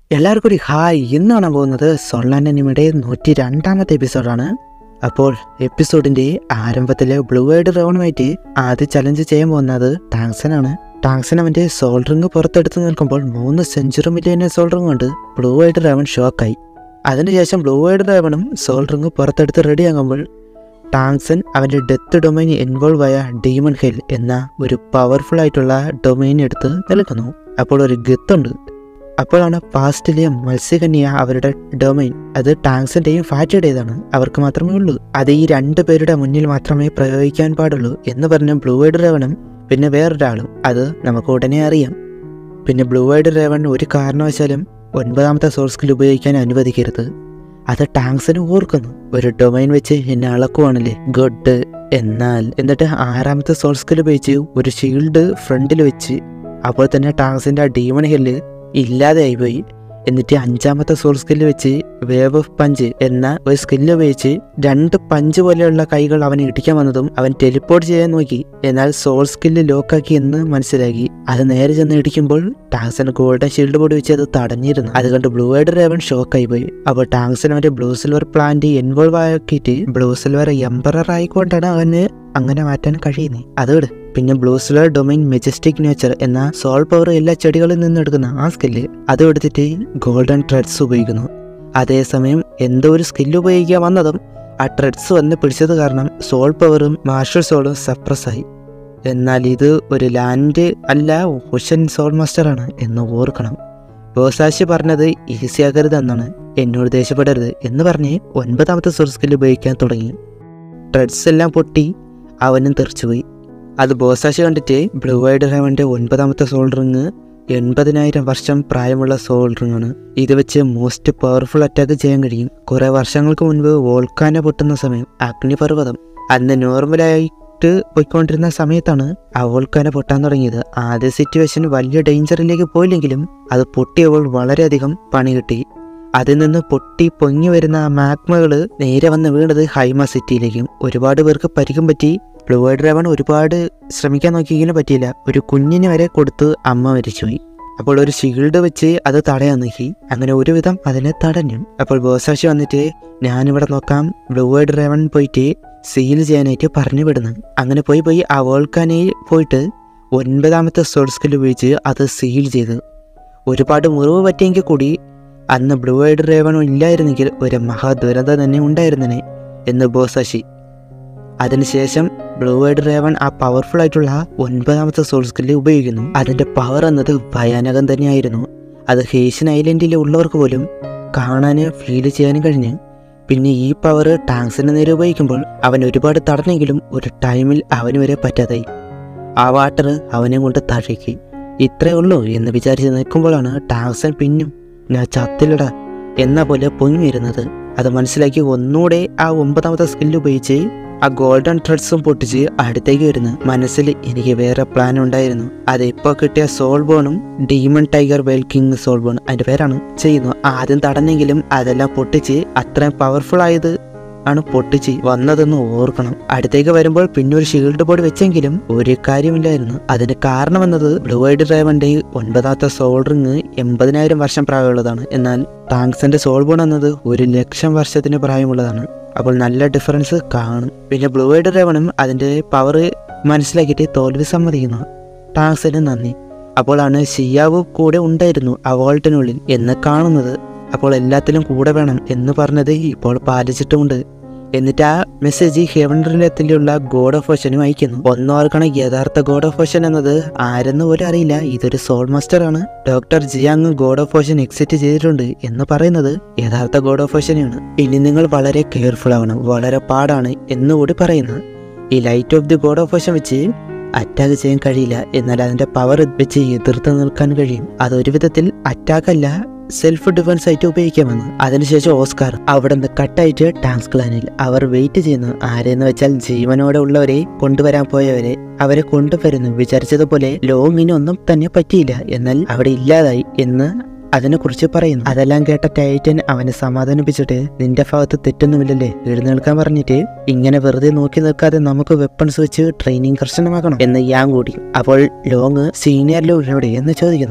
എല്ലാവർക്കും ഒരു ഹായ്. ഇന്നാണ് പോകുന്നത് സോൾലാൻഡ് അനിമയുടെ 102ാമത്തെ എപ്പിസോഡാണ്. അപ്പോൾ എപ്പിസോഡിന്റെ ആരംഭത്തിലെ ബ്ലൂ ഐഡ് റേവണുമായിട്ട് ആദ്യം ചലഞ്ച് ചെയ്യാൻ പോകുന്നത് ടാങ്സനാണ്. ടാങ്സൻ അവന്റെ സോൾ റിംഗ് പുറത്തെടുത്ത് നിൽക്കുമ്പോൾ 3 സെഞ്ചുറി മില്യനെ സോൾ റിംഗ് കൊണ്ട് ബ്ലൂ ഐഡ് റേവൺ ഷോക്കായി. അതിനുശേഷം ബ്ലൂ ഐഡ് റേവണും സോൾ റിംഗ് പുറത്തെടുത്ത് റെഡിയാകുമ്പോൾ ടാങ്സൻ അവന്റെ ഡെത്ത് ഡൊമൈൻ ഇൻവോൾവ് ആയ ഡീമൺ ഹെൽ എന്ന ഒരു പവർഫുൾ ആയിട്ടുള്ള ഡൊമൈൻ എടുത്ത് നിൽക്കുന്നു. അപ്പോൾ ഒരു ഗത്തുണ്ട്. അപ്പോഴാണ് പാസ്റ്റിലെ മത്സ്യകന്യ അവരുടെ ഡൊമൈൻ അത് ടാങ്സിന്റെയും ഫാറ്റയുടേതാണ്, അവർക്ക് മാത്രമേ ഉള്ളൂ, അത് ഈ 2 പേരുടെ മുന്നിൽ മാത്രമേ പ്രയോഗിക്കാൻ പാടുള്ളൂ എന്ന് പറഞ്ഞ ബ്ലൂ ഐഡ് റേവണും പിന്നെ വേറൊരാളും അത് നമുക്ക് ഉടനെ അറിയാം. പിന്നെ ബ്ലൂ ഐഡ് റേവൺ ഒരു കാരണവശാലും 9ാമത്തെ സോൾ സ്കിൽ ഉപയോഗിക്കാൻ അനുവദിക്കരുത്. അത് ടാങ്സിന് ഓർക്കുന്നു. ഒരു ഡൊമൈൻ വെച്ച് എന്നെ അളക്കുവാണല്ലേ, ഗുഡ്. എന്നിട്ട് 6ാമത്തെ സോൾ സ്കിൽ ഉപയോഗിച്ച് ഒരു ഷീൽഡ് ഫ്രണ്ടിൽ വെച്ച് അപ്പോൾ തന്നെ ടാങ്സിന്റെ ആ ഡീമൺ ഹെല്ല് ഇല്ലാതെയായിപ്പോയി. എന്നിട്ട് 5ാമത്തെ സോൾ സ്കില്ല് വെച്ച് വേവ് ഓഫ് പഞ്ച് എന്ന ഒരു സ്കില്ല് ഉപയോഗിച്ച് 2 പഞ്ച് പോലെയുള്ള കൈകൾ അവനെ ഇടിക്കാൻ വന്നതും അവൻ ടെലിപ്പോർട്ട് ചെയ്യാൻ നോക്കി. എന്നാൽ സോൾ സ്കില്ല് ലോക്കാക്കി എന്ന് മനസ്സിലാക്കി. അത് നേരെ ചെന്ന് ഇടിക്കുമ്പോൾ ടാങ്സൻ ഗോൾഡൻ ഷീൽഡ് ബോർഡ് വെച്ച് അത് തടഞ്ഞിരുന്നു. അതുകൊണ്ട് ബ്ലൂ ഐഡ് റേവൺ ഷോക്കായി പോയി. അപ്പോൾ ടാങ്സൻ അവന്റെ ബ്ലൂ സിൽവർ പ്ലാന്റ് ഇൻവോൾവ് ആക്കിയിട്ട് ബ്ലൂ സിൽവർ എംപറർ ആയിക്കൊണ്ടാണ് അവന് അങ്ങനെ മാറ്റാൻ കഴിയുന്നത്. അതോട് പിന്നെ blue silver domain majestic nature എന്ന സോൾ പവർ എല്ലാ ചെടികളിൽ നിന്ന് എടുക്കുന്ന ആ സ്കില്ല് അത് എടുത്തിട്ട് ഗോൾഡൻ ട്രെഡ്സ് ഉപയോഗിക്കുന്നു. അതേസമയം എന്തോ ഒരു സ്കില്ല് ഉപയോഗിക്കാൻ വന്നതും ആ ട്രെഡ്സ് വന്ന് പിടിച്ചത് കാരണം സോൾ പവറും മാർഷൽ സോളും സപ്രസ്സായി. എന്നാൽ ഇത് ഒരു ലാൻഡ് അല്ല, ഓഷൻ സോൾ മാസ്റ്ററാണ് എന്ന് ഓർക്കണം. ബോസാശി പറഞ്ഞത് ഈസിയാക്കരുതെന്നാണ്, എന്നോട് ദേഷ്യപ്പെടരുത് എന്ന് പറഞ്ഞ് 9ാമത്തെ സോൾ സ്കില്ല് ഉപയോഗിക്കാൻ തുടങ്ങി. ട്രെഡ്സ് എല്ലാം പൊട്ടി അവനും തെറിച്ചുപോയി. അത് ബോസാശി കണ്ടിട്ട് ബ്ലൂ ഐഡ് റേവന്റെ 9ാമത്തെ സോൾ റിംഗ് 80,000 വർഷം പ്രായമുള്ള സോൾ റിംഗ് ആണ്. ഇത് വെച്ച് മോസ്റ്റ് പവർഫുൾ അറ്റാക്ക് ചെയ്യാൻ കഴിയും. കുറെ വർഷങ്ങൾക്ക് മുൻപ് വോൾക്കാന പൊട്ടുന്ന സമയം, അഗ്നിപർവ്വതം അന്ന് നോർമലായിട്ട് പോയിക്കൊണ്ടിരുന്ന സമയത്താണ് ആ വോൾക്കാന പൊട്ടാൻ തുടങ്ങിയത്. ആദ്യ സിറ്റുവേഷൻ വലിയ ഡേഞ്ചറിലേക്ക് പോയില്ലെങ്കിലും അത് പൊട്ടിയപ്പോൾ വളരെയധികം പണി കിട്ടി. അതിൽ നിന്ന് പൊട്ടി പൊങ്ങി വരുന്ന ആ മാഗ്മകള് നേരെ വന്ന് വീണത് ഹൈമ സിറ്റിയിലേക്കും. ഒരുപാട് പേർക്ക് പരിക്കും പറ്റി. ബ്ലൂ ഐഡ് റേവൺ ഒരുപാട് ശ്രമിക്കാൻ നോക്കിയെങ്കിലും പറ്റിയില്ല. ഒരു കുഞ്ഞിന് വരെ കൊടുത്ത് അമ്മ മരിച്ചുപോയി. അപ്പോൾ ഒരു ഷീൽഡ് വെച്ച് അത് തടയാൻ നോക്കി. അങ്ങനെ ഒരുവിധം അതിനെ തടഞ്ഞു. അപ്പോൾ ബോസാശി വന്നിട്ട് ഞാനിവിടെ നോക്കാം, ബ്ലൂ ഐഡ് റേവൺ പോയിട്ട് സീൽ ചെയ്യാനായിട്ട് പറഞ്ഞു വിടുന്നു. അങ്ങനെ പോയി ആ വോൾക്കാനയിൽ പോയിട്ട് 9ാമത്തെ സോൾ സ്കിൽ ഉപയോഗിച്ച് അത് സീൽ ചെയ്ത്. ഒരുപാട് മുറിവ് പറ്റിയെങ്കിൽ കൂടി അന്ന് ബ്ലൂ ഐഡ് റേവൺ ഇല്ലായിരുന്നെങ്കിൽ ഒരു മഹാദുരന്തം തന്നെ ഉണ്ടായിരുന്നേ എന്ന് ബോസാശി. അതിനുശേഷം ബ്ലൂ ഐഡ് റേവൺ ആ പവർഫുൾ ആയിട്ടുള്ള 9ാമത്തെ സോൾ സ്കില്ല് ഉപയോഗിക്കുന്നു. അതിന്റെ പവർ എന്നത് ഭയാനകം തന്നെയായിരുന്നു. അത് ഹേഷ്യൻ ഐലൻഡിൽ ഉള്ളവർക്ക് പോലും കാണാനും ഫീൽ ചെയ്യാനും കഴിഞ്ഞു. പിന്നെ ഈ പവർ ടാങ്സിന് നേരെ ഉപയോഗിക്കുമ്പോൾ അവൻ ഒരുപാട് തടഞ്ഞെങ്കിലും ഒരു ടൈമിൽ അവന് വരെ പറ്റാതായി. ആ വാട്ടർ അവനെ കൊണ്ട് താഴേക്ക്. ഇത്രയേ ഉള്ളൂ എന്ന് വിചാരിച്ച് നിൽക്കുമ്പോഴാണ് ടാങ്സൻ പിന്നും ഞാൻ ചത്തിലട എന്ന പോലെ പൊങ്ങി വരുന്നത്. അത് മനസ്സിലാക്കി ഒന്നുകൂടെ ആ 9ാമത്തെ സ്കില്ല് ഉപയോഗിച്ച് ആ ഗോൾഡൻ ട്രെഡ്സും പൊട്ടിച്ച് അടുത്തേക്ക് വരുന്നു. മനസ്സിൽ എനിക്ക് വേറെ പ്ലാൻ ഉണ്ടായിരുന്നു. അത് ഇപ്പോൾ കിട്ടിയ സോൾ ബോണും demon tiger whale king soul bone അതിന്റെ പേരാണ് ചെയ്യുന്നു. ആദ്യം തടഞ്ഞെങ്കിലും അതെല്ലാം പൊട്ടിച്ച് അത്രയും പവർഫുൾ ആയത് ആണ് പൊട്ടിച്ച് വന്നതെന്ന് ഓർക്കണം. അടുത്തേക്ക് വരുമ്പോൾ പിന്നെ ഒരു ഷീൽഡ് ബോർഡ് വെച്ചെങ്കിലും ഒരു കാര്യമില്ലായിരുന്നു. അതിന് കാരണം എന്നത് ബ്ലൂ ഐഡ് റേവന്റെ 9ാമത്തെ സോൾ റിംഗ് 80,000 വർഷം പ്രായമുള്ളതാണ്. എന്നാൽ ടാങ്സന്റെ സോൾ ബോൺ എന്നത് 1,00,000 വർഷത്തിന് പ്രായമുള്ളതാണ്. അപ്പോൾ നല്ല ഡിഫറൻസ് കാണും. പിന്നെ ബ്ലൂ ഐഡ് റേവണും അതിന്റെ പവർ മനസ്സിലാക്കിയിട്ട് തോൽവി സമ്മതിക്കുന്നു. ടാങ്സന് നന്ദി. അപ്പോഴാണ് ഷിയാവ് കൂടെ ഉണ്ടായിരുന്നു ആ വോൾട്ടിനുള്ളിൽ എന്ന് കാണുന്നത്. അപ്പോൾ എല്ലാത്തിലും കൂടെ വേണം എന്ന് പറഞ്ഞത് ഇപ്പോൾ പാലിച്ചിട്ടുമുണ്ട്. എന്നിട്ട് ആ മെസ്സേജ് ഹെവൻ റിലേത്തിലുള്ള ഗോഡ് ഓഫ് ഓഷനും അയക്കുന്നു. ഒന്നോർക്കണം, യഥാർത്ഥ ഗോഡ് ഓഫ് ഓഷൻ എന്നത് ആരെന്ന് പോലും അറിയില്ല. ഇതൊരു സോൾ മാസ്റ്റർ ആണ്. Doctor Jiang god of ocean exit ചെയ്തിട്ടുണ്ട് എന്ന് പറയുന്നത് യഥാർത്ഥ ഗോഡ് ഓഫ് ഓഷനാണ്. ഇനി നിങ്ങൾ വളരെ കെയർഫുൾ ആവണം, വളരെ പാടാണ് എന്നുകൂടി പറയുന്നു. ഈ light of the god of ocean വെച്ച് അറ്റാക്ക് ചെയ്യാൻ കഴിയില്ല, എന്നാൽ അതിന്റെ പവർ വെച്ച് എതിർത്ത് നിൽക്കാൻ കഴിയും. അതൊരു വിധത്തിൽ അറ്റാക്കല്ല, സെൽഫ് ഡിഫൻസ് ആയിട്ട് ഉപയോഗിക്കാമെന്ന്. അതിനുശേഷം ഓസ്കാർ അവിടെ നിന്ന് കട്ടായിട്ട് ടാങ്സ് ക്ലാനിൽ അവർ വെയിറ്റ് ചെയ്യുന്നു. ആരെന്ന് വെച്ചാൽ ജീവനോടെ ഉള്ളവരെ കൊണ്ടുവരാൻ പോയവരെ അവരെ കൊണ്ടുവരുന്നു. വിചാരിച്ചതുപോലെ ലോങ്ങിനൊന്നും തന്നെ പറ്റിയില്ല, എന്നാൽ അവിടെ ഇല്ലാതായി എന്ന് അതിനെക്കുറിച്ച് പറയുന്നു. അതെല്ലാം കേട്ട ടൈറ്റൻ അവനെ സമാധാനിപ്പിച്ചിട്ട് നിന്റെ ഭാഗത്ത് തെറ്റൊന്നുമില്ലല്ലേ, എഴുന്നേൽക്കാൻ പറഞ്ഞിട്ട് ഇങ്ങനെ വെറുതെ നോക്കി നിൽക്കാതെ നമുക്ക് വെപ്പൺസ് വെച്ച് ട്രെയിനിങ് കർശനമാക്കണം എന്ന് ഞാൻ കൂടി. അപ്പോൾ ലോങ് സീനിയർ ലോങ് എവിടെ എന്ന് ചോദിക്കുന്നു.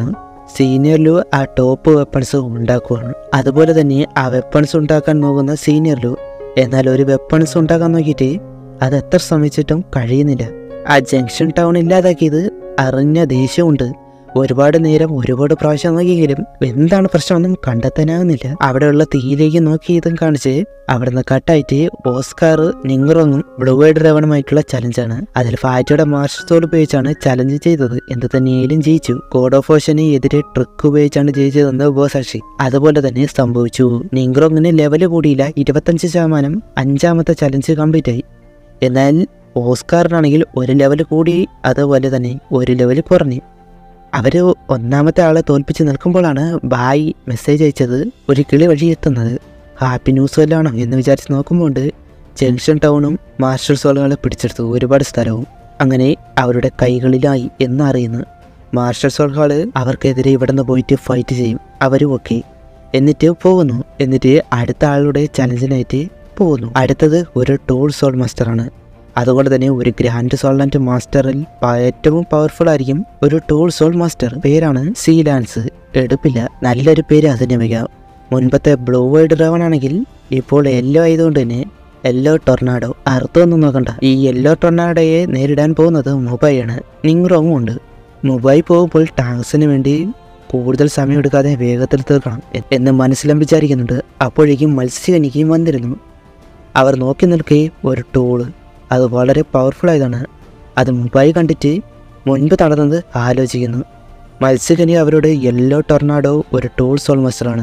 സീനിയറിലു ആ ടോപ്പ് വെപ്പൺസ് ഉണ്ടാക്കുകയാണ്. അതുപോലെ തന്നെ ആ വെപ്പൺസ് ഉണ്ടാക്കാൻ നോക്കുന്ന സീനിയറിലു എന്നാൽ ഒരു വെപ്പൺസ് ഉണ്ടാക്കാൻ നോക്കിയിട്ട് അത് എത്ര ശ്രമിച്ചിട്ടും കഴിയുന്നില്ല. ആ ജംഗ്ഷൻ ടൗൺ ഇല്ലാതാക്കിയത് അറിഞ്ഞ ദേഷ്യമുണ്ട്. ഒരുപാട് നേരം ഒരുപാട് പ്രാവശ്യം നോക്കിയെങ്കിലും എന്താണ് പ്രശ്നമൊന്നും കണ്ടെത്താനാകുന്നില്ല. അവിടെയുള്ള തീയിലേക്ക് നോക്കിയതും കാണിച്ച് അവിടെ നിന്ന് കട്ടായിട്ട് ഓസ്കാർ നിങ്ങറോങ്ങും ബ്ലൂ ഐഡ് റവണുമായിട്ടുള്ള ചലഞ്ചാണ്. അതിൽ ഫാറ്റയുടെ മാസ്റ്റർ സോൾ ഉപയോഗിച്ചാണ് ചലഞ്ച് ചെയ്തത്. എന്ത് തന്നെയാലും ജയിച്ചു. ഗോഡ് ഓഫ് ഓഷന് എതിരെ ട്രിക്ക് ഉപയോഗിച്ചാണ് ജയിച്ചതെന്ന് ഉപസാക്ഷി. അതുപോലെ തന്നെ സംഭവിച്ചു. നിങ്ങറോങ്ങിന് ലെവല് കൂടിയില്ല, 25%. 5ാമത്തെ ചലഞ്ച് കംപ്ലീറ്റ് ആയി. എന്നാൽ ഓസ്കാറിനാണെങ്കിൽ ഒരു ലെവൽ കൂടി, അതുപോലെ തന്നെ ഒരു ലെവൽ കുറഞ്ഞു. അവർ 1ാമത്തെ ആളെ തോൽപ്പിച്ച് നിൽക്കുമ്പോഴാണ് ബായ് മെസ്സേജ് അയച്ചത് ഒരു കിളി വഴി എത്തുന്നത്. ഹാപ്പി ന്യൂസ് വല്ലതാണോ എന്ന് വിചാരിച്ച് നോക്കുമ്പോൾ ജംഗ്ഷൻ ടൗണും മാസ്റ്റർ സോളുകളെ പിടിച്ചെടുത്തു, ഒരുപാട് സ്ഥലവും. അങ്ങനെ അവരുടെ കൈകളിലായി എന്നറിയുന്നു. മാസ്റ്റർ സോളുകൾ അവർക്കെതിരെ ഇവിടെ നിന്ന് പോയിട്ട് ഫൈറ്റ് ചെയ്യും. അവരും ഓക്കെ എന്നിട്ട് പോകുന്നു. എന്നിട്ട് അടുത്ത ആളുടെ ചലഞ്ചിനായിട്ട് പോകുന്നു. അടുത്തത് ഒരു ടൂൾ സോൾ മാസ്റ്ററാണ്. അതുകൊണ്ട് തന്നെ ഒരു ഗ്രാൻഡ് സോൾലൻഡ് മാസ്റ്ററിൽ ഏറ്റവും പവർഫുൾ ആയിരിക്കും ഒരു ടൂൾ സോൾ മാസ്റ്റർ. പേരാണ് സീലാൻസ്. എടുപ്പില്ല, നല്ലൊരു പേര് അതിന് വയ്ക്കാം. മുൻപത്തെ ബ്ലൂ ഐഡ് റവൺ ആണെങ്കിൽ ഇപ്പോൾ യെല്ലോ ആയതുകൊണ്ട് തന്നെ യെല്ലോ ടൊർണാഡോ. അർത്ഥമൊന്നും നോക്കണ്ട, ഈ യെല്ലോ ടൊർണാഡോയെ നേരിടാൻ പോകുന്നത് മുബൈയാണ്. നിങ്ങറോങ്ങും ഉണ്ട്. മുബൈ പോകുമ്പോൾ ടാങ്സിന് വേണ്ടി കൂടുതൽ സമയം എടുക്കാതെ വേഗത്തിൽ തീർക്കണം എന്ന് മനസ്സിലും വിചാരിക്കുന്നുണ്ട്. അപ്പോഴേക്കും മത്സ്യകനിക്കും വന്നിരുന്നു. അവർ നോക്കി നിൽക്കേ ഒരു ടൂള്, അത് വളരെ പവർഫുൾ ആയതാണ്. അത് മുബൈ കണ്ടിട്ട് മുൻപ് നടന്നത് ആലോചിക്കുന്നു. മത്സ്യകനി അവരോട് യെല്ലോ ടൊർണാഡോ ഒരു ടൂൾ സോൾ മാസ്റ്ററാണ്,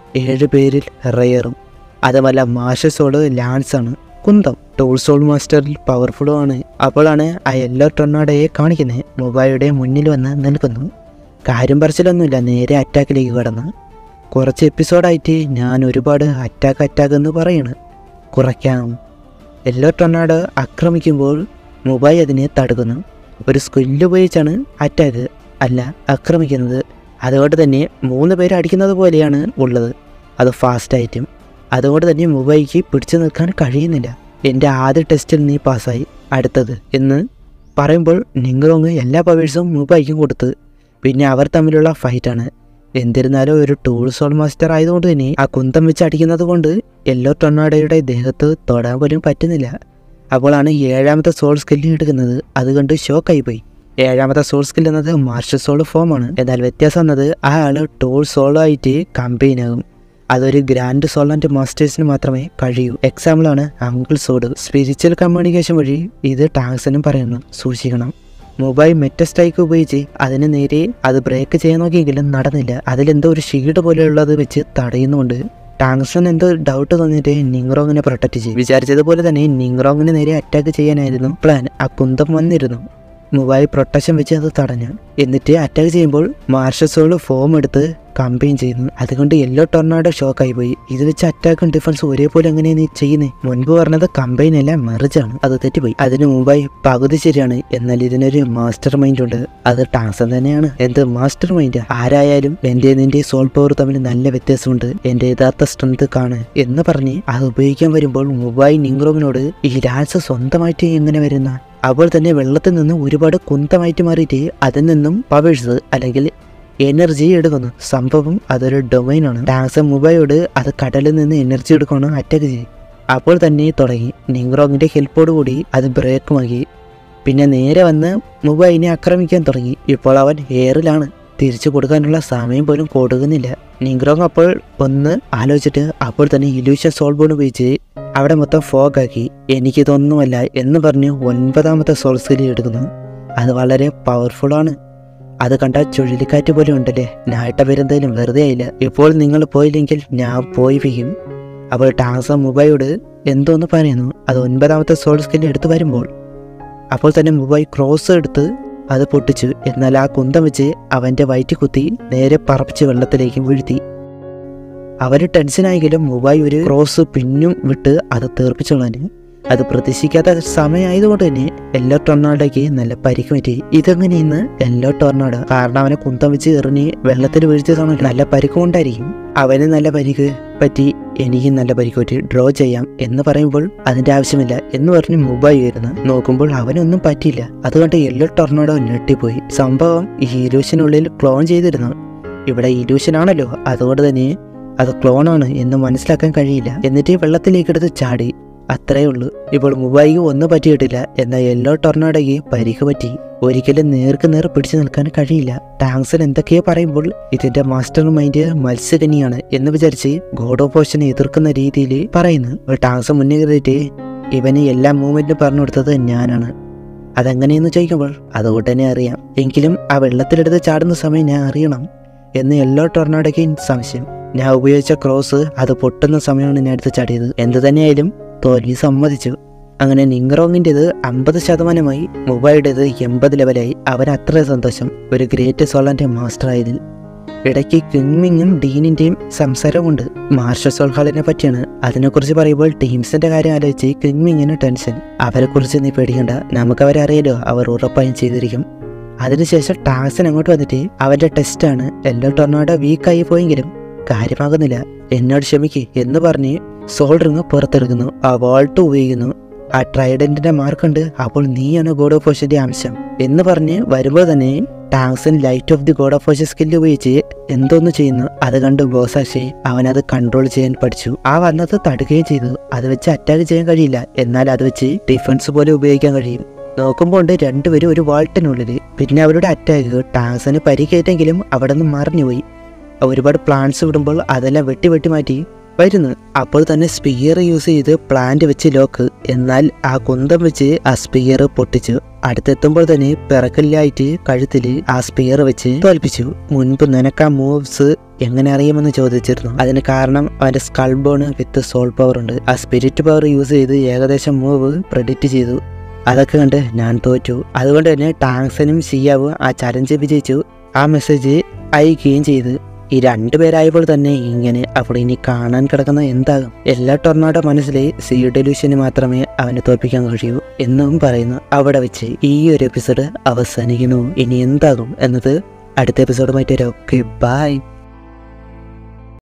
7 പേരിൽ റെയറും. അതുമല്ല മാസ്റ്റർ സോള് ലാൻസാണ്, കുന്തം. ടൂൾ സോൾ മാസ്റ്ററിൽ പവർഫുള്ളും ആണ്. അപ്പോഴാണ് ആ യെല്ലോ ടൊർണാഡോയെ കാണിക്കുന്നത്. മുബൈയുടെ മുന്നിൽ വന്ന് നിൽക്കുന്നു. കാര്യം പറച്ചിലൊന്നുമില്ല, നേരെ അറ്റാക്കിലേക്ക് കടന്ന്. കുറച്ച് എപ്പിസോഡായിട്ട് ഞാൻ ഒരുപാട് അറ്റാക്ക് എന്ന് പറയണ്. കുറയ്ക്കാം. യെല്ലോ ടൊർണാഡോ ആക്രമിക്കുമ്പോൾ മുബൈ അതിനെ തടുക്കുന്നു. ഒരു സ്കില്ല് ഉപയോഗിച്ചാണ് അറ്റാക്ക് അല്ല ആക്രമിക്കുന്നത്. അതുകൊണ്ട് തന്നെ 3 പേര് അടിക്കുന്നത് പോലെയാണ് ഉള്ളത്, അത് ഫാസ്റ്റായിട്ടും. അതുകൊണ്ട് തന്നെ മുബൈക്ക് പിടിച്ചു നിൽക്കാൻ കഴിയുന്നില്ല. എൻ്റെ ആദ്യ ടെസ്റ്റിൽ നീ പാസ്സായി, അടുത്തത് എന്ന് പറയുമ്പോൾ നിങ്ങളൊന്ന് എല്ലാ പവേഴ്സും മുബൈക്കും കൊടുത്ത്. പിന്നെ അവർ തമ്മിലുള്ള ഫൈറ്റാണ്. എന്നിരുന്നാലും ഒരു ടൂൾ സോൾ മാസ്റ്റർ ആയതുകൊണ്ട് തന്നെ ആ കുന്തം വെച്ച് അടിക്കുന്നത് കൊണ്ട് യെല്ലോ ടൊർണാഡോയുടെ ദേഹത്ത് തൊടാൻ പോലും പറ്റുന്നില്ല. അപ്പോഴാണ് 7ാമത്തെ സോൾ സ്കില്ല് എടുക്കുന്നത്. അതുകൊണ്ട് ഷോക്കായി പോയി. 7ാമത്തെ സോൾ സ്കിൽ എന്നത് മാസ്റ്റർ സോൾ ഫോമാണ്. എന്നാൽ വ്യത്യാസം എന്നത് ആ ആള് ടൂൾ സോളോ ആയിട്ട് കമ്പൈൻ ആകും. അതൊരു ഗ്രാൻഡ് സോൾലൻഡ് മാസ്റ്റേഴ്സിന് മാത്രമേ കഴിയൂ. എക്സാമ്പിളാണ് അങ്കിൾ സോഡ്. സ്പിരിച്വൽ കമ്മ്യൂണിക്കേഷൻ വഴി ഇത് ടാങ്സിനും പറയുന്നു, സൂക്ഷിക്കണം. മുബൈ മെറ്റസ്ട്രൈക്ക് ഉപയോഗിച്ച് അതിന് നേരെ അത് ബ്രേക്ക് ചെയ്യാൻ നോക്കിയെങ്കിലും നടന്നില്ല. അതിലെന്തോ ഒരു ഷീൽഡ് പോലെയുള്ളത് വെച്ച് തടയുന്നുണ്ട്. ടാങ്സൺ എന്തോ ഡൗട്ട് തോന്നിയിട്ട് നിങ്ങറോങ്ങിനെ പ്രൊട്ടക്റ്റ് ചെയ്യും. വിചാരിച്ചതുപോലെ തന്നെ നിങ്ങറോങ്ങിന് നേരെ അറ്റാക്ക് ചെയ്യാനായിരുന്നു പ്ലാൻ. ആ കുന്തം വന്നിരുന്നു. മുബൈ പ്രൊട്ടക്ഷൻ വെച്ച് അത് തടഞ്ഞു. എന്നിട്ട് അറ്റാക്ക് ചെയ്യുമ്പോൾ മാർഷൽ സോൾ ഫോം എടുത്ത് കമ്പൈൻ ചെയ്യുന്നു. അതുകൊണ്ട് യെല്ലോ ടൊർണാഡോ ഷോക്കായി പോയി. ഇത് വെച്ച് അറ്റാക്കും ഡിഫൻസ് ഒരേപോലെ എങ്ങനെയാണ് നീ ചെയ്യുന്നത്? മുൻപ് പറഞ്ഞത് കമ്പൈൻ അല്ല മെറിജാണ്, അത് തെറ്റിപ്പോയി. അതിന് മുബൈ പകുതി ശരിയാണ്, എന്നാൽ ഇതിനൊരു മാസ്റ്റർ മൈൻഡ് ഉണ്ട്. അത് ടാങ്സൺ തന്നെയാണ്. എന്ത് മാസ്റ്റർ മൈൻഡ്? ആരായാലും എൻ്റെ നിന്റെ സോൾ പവർ തമ്മിൽ നല്ല വ്യത്യാസമുണ്ട്, എൻ്റെ യഥാർത്ഥ സ്ട്രെങ്ത് കാണ് എന്ന് പറഞ്ഞ് അത് ഉപയോഗിക്കാൻ വരുമ്പോൾ മുബൈ നിങ്റോങ്ങിനോട് ഈ ലാൻസ് സ്വന്തമായിട്ട് എങ്ങനെ വരുന്ന? അപ്പോൾ തന്നെ വെള്ളത്തിൽ നിന്ന് ഒരുപാട് കുന്തമായിട്ട് മാറിയിട്ട് അതിൽ നിന്നും പവേഴ്സ് അല്ലെങ്കിൽ എനർജി എടുക്കുന്നു. സംഭവം അതൊരു ഡൊമൈനാണ്. ടാങ്സൺ മുബൈയോട് അത് കടലിൽ നിന്ന് എനർജി എടുക്കണം അറ്റാക്ക് ചെയ്യും. അപ്പോൾ തന്നെ തുടങ്ങി. നിങ്റോങ്ങിന്റെ ഹെൽപ്പോടുകൂടി അത് ബ്രേക്കുമാക്കി. പിന്നെ നേരെ വന്ന് മുബൈനെ ആക്രമിക്കാൻ തുടങ്ങി. ഇപ്പോൾ അവൻ എയറിലാണ്. തിരിച്ചു കൊടുക്കാനുള്ള സമയം പോലും കൊടുക്കുന്നില്ല. നിങ്റോങ് അപ്പോൾ ഒന്ന് ആലോചിച്ചിട്ട് അപ്പോൾ തന്നെ ഇലൂഷൻ സോൾ ബോൺ ഉപയോഗിച്ച് അവിടെ മൊത്തം ഫോഗാക്കി. എനിക്കിതൊന്നുമല്ല എന്ന് പറഞ്ഞ് 9ാമത്തെ സോൾ സ്കില്ല് എടുക്കുന്നു. അത് വളരെ പവർഫുള്ളാണ്. അത് കണ്ടാൽ ചുഴലിക്കാറ്റ് പോലെ ഉണ്ടല്ലേ. നാട്ട പേരെന്തായാലും വെറുതെ ആയില്ല. ഇപ്പോൾ നിങ്ങൾ പോയില്ലെങ്കിൽ ഞാൻ പോയി വയ്ക്കും. അപ്പോൾ ടാങ്സൺ മുബൈയോട് എന്തോന്ന് പറയുന്നു. അത് 9ാമത്തെ സോൾ സ്കില്ല് എടുത്ത് വരുമ്പോൾ അപ്പോൾ തന്നെ മുബൈ ക്രോസ് എടുത്ത് അത് പൊട്ടിച്ചു. എന്നാൽ ആ കുന്തം വെച്ച് അവൻ്റെ വയറ്റി കുത്തി നേരെ പറപ്പിച്ച് വെള്ളത്തിലേക്ക് വീഴ്ത്തി. അവർ ടെൻഷനായെങ്കിലും മുബൈ ഒരു ക്രോസ് പിന്നും വിട്ട് അത് തീർപ്പിച്ചോളാൻ. അത് പ്രതീക്ഷിക്കാത്ത സമയമായതുകൊണ്ട് തന്നെ യെല്ലോ ടൊർണാഡോയ്ക്ക് നല്ല പരിക്ക് പറ്റി. ഇതെങ്ങനെയെന്ന് യെല്ലോ ടൊർണാഡോ കാരണം അവനെ കുന്തം വെച്ച് എറിഞ്ഞ് വെള്ളത്തിൽ വീഴ്ത്തിയതാണ്. നല്ല പരിക്കും ഉണ്ടായിരിക്കും. അവന് നല്ല പരിക്ക് പറ്റി, എനിക്ക് നല്ല പരിക്ക് പറ്റി, ഡ്രോ ചെയ്യാം എന്ന് പറയുമ്പോൾ അതിന്റെ ആവശ്യമില്ല എന്ന് പറഞ്ഞ് മുബൈ വരുന്നു. നോക്കുമ്പോൾ അവനൊന്നും പറ്റിയില്ല. അതുകൊണ്ട് യെല്ലോ ടൊർണാഡോ ഞെട്ടിപ്പോയി. സംഭവം ഈ ഇലൂഷനുള്ളിൽ ക്ലോൺ ചെയ്തിരുന്നു. ഇവിടെ ഇലൂഷൻ ആണല്ലോ, അതുകൊണ്ട് തന്നെ അത് ക്ലോണാണ് എന്ന് മനസ്സിലാക്കാൻ കഴിയില്ല. എന്നിട്ട് വെള്ളത്തിലേക്ക് എടുത്ത് ചാടി, അത്രേ ഉള്ളൂ. ഇപ്പോൾ മുബൈക്ക് ഒന്നും പറ്റിയിട്ടില്ല. എന്നാൽ യെല്ലോ ടൊർണാഡോയ്ക്ക് പരിക്ക് പറ്റി. ഒരിക്കലും നേർക്ക് നേർ പിടിച്ചു നിൽക്കാൻ കഴിയില്ല. ടാങ്സൺ എന്തൊക്കെയോ പറയുമ്പോൾ ഇതിന്റെ മാസ്റ്റർ മൈൻഡ് മത്സ്യകന്യാണ് എന്ന് വിചാരിച്ച് ഗോഡ് ഓഫ് ഓഷനെ എതിർക്കുന്ന രീതിയിൽ പറയുന്നു. ടാങ്സൺ മുന്നേ കയറിയിട്ട് ഇവന് എല്ലാ മൂവ്മെന്റും പറഞ്ഞു കൊടുത്തത് ഞാനാണ്. അതെങ്ങനെയെന്ന് ചോദിക്കുമ്പോൾ അതുകൊണ്ട് തന്നെ അറിയാം, എങ്കിലും ആ വെള്ളത്തിലെടുത്ത് ചാടുന്ന സമയം ഞാൻ അറിയണം എന്ന് യെല്ലോ ടൊർണാഡോയ്ക്ക് സംശയം. ഞാൻ ഉപയോഗിച്ച ക്രോസ് അത് പൊട്ടുന്ന സമയമാണ് ഞാൻ എടുത്ത് ചാടിയത്. എന്തു തന്നെയായാലും തോൽവി സമ്മതിച്ചു. അങ്ങനെ നിങ്റോങ്ങിൻ്റെത് 50%, മുബൈയുടേത് 80 ലെവലായി. അവൻ അത്ര സന്തോഷം, ഒരു ഗ്രേറ്റ് സോളാൻ്റെ മാസ്റ്റർ ആയതിൽ. ഇടയ്ക്ക് കിങ്മിങ്ങും ഡീനിൻ്റെയും സംസാരമുണ്ട്. മാർഷൽ സോൾ ഹാളിനെ പറ്റിയാണ്. അതിനെക്കുറിച്ച് പറയുമ്പോൾ ടീംസിന്റെ കാര്യം ആലോചിച്ച് കിങ്മിങ്ങിന് ടെൻഷൻ. അവരെക്കുറിച്ച് നീ പേടിക്കണ്ട, നമുക്കവരെ അറിയാലോ, അവർ ഉറപ്പായും ചെയ്തിരിക്കും. അതിനുശേഷം ടാങ്സൺ അങ്ങോട്ട് വന്നിട്ട് അവന്റെ ടെസ്റ്റാണ്. യെല്ലോ ടൊർണാഡോ വീക്കായി പോയെങ്കിലും കാര്യമാകുന്നില്ല, എന്നോട് ക്ഷമിക്ക് എന്ന് പറഞ്ഞ് സോൾ റിങ് പുറത്തെടുക്കുന്നു. ആ വാൾട്ട് ഉപയോഗിക്കുന്നു. ആ ട്രൈഡന്റിന്റെ മാർക്കുണ്ട്, അപ്പോൾ നീയാണ് ഗോഡ് ഓഫ് ഓഷന്റെ അംശം എന്ന് പറഞ്ഞ് വരുമ്പോൾ തന്നെ Tang San light of the god of ocean skill ഉപയോഗിച്ച് എന്തോന്ന് ചെയ്യുന്നു. അത് കണ്ട് ബോസാക്ഷി അവനത് കൺട്രോൾ ചെയ്യാൻ പഠിച്ചു. ആ വന്നത് തടുകയും ചെയ്തു. അത് വെച്ച് അറ്റാക്ക് ചെയ്യാൻ കഴിയില്ല, എന്നാൽ അത് വെച്ച് ഡിഫൻസ് പോലെ ഉപയോഗിക്കാൻ കഴിയും. നോക്കുമ്പോൾ ഉണ്ട് രണ്ടുപേരും ഒരു വാൾട്ടിനുള്ളിൽ. പിന്നെ അവരുടെ അറ്റാക്ക് ടാങ്സന് പരിക്കേറ്റെങ്കിലും അവിടെ നിന്ന് മറിഞ്ഞുപോയി. ഒരുപാട് പ്ലാന്റ്സ് വിടുമ്പോൾ അതെല്ലാം വെട്ടി മാറ്റി വരുന്നു. അപ്പോൾ തന്നെ സ്പിയർ യൂസ് ചെയ്ത് പ്ലാന്റ് വെച്ച് ലോക്ക്. എന്നാൽ ആ കുന്തം വെച്ച് ആ സ്പിയർ പൊട്ടിച്ചു. അടുത്തെത്തുമ്പോൾ തന്നെ പിറക്കല്ലായിട്ട് കഴുത്തിൽ ആ സ്പിയർ വെച്ച് തോൽപ്പിച്ചു. മുൻപ് നിനക്ക് ആ മൂവ്സ് എങ്ങനെ അറിയുമെന്ന് ചോദിച്ചിരുന്നു. അതിന് കാരണം അവന്റെ skull bone with soul power ഉണ്ട്. ആ സ്പിരിറ്റ് പവർ യൂസ് ചെയ്ത് ഏകദേശം മൂവ് പ്രെഡിക്റ്റ് ചെയ്തു. അതൊക്കെ കണ്ട് ഞാൻ തോറ്റു. അതുകൊണ്ട് തന്നെ ടാങ്സനും ഷിയാവും ആ ചലഞ്ച് വിജയിച്ചു. ആ മെസ്സേജ് അയക്കുകയും ചെയ്തു. ഈ രണ്ടുപേരായപ്പോൾ തന്നെ ഇങ്ങനെ. അപ്പോൾ ഇനി കാണാൻ കിടക്കുന്ന എന്താകും? എല്ലാ ടൊർണാഡോ മനസ്സിലെ സീ ഡെലൂഷന് മാത്രമേ അവനെ തോൽപ്പിക്കാൻ കഴിയൂ എന്നും പറയുന്നു. അവിടെ വെച്ച് ഈ ഒരു എപ്പിസോഡ് അവസാനിക്കുന്നു. ഇനി എന്താകും എന്നത് അടുത്ത എപ്പിസോഡുമായിട്ട് വരാം. Okay, by.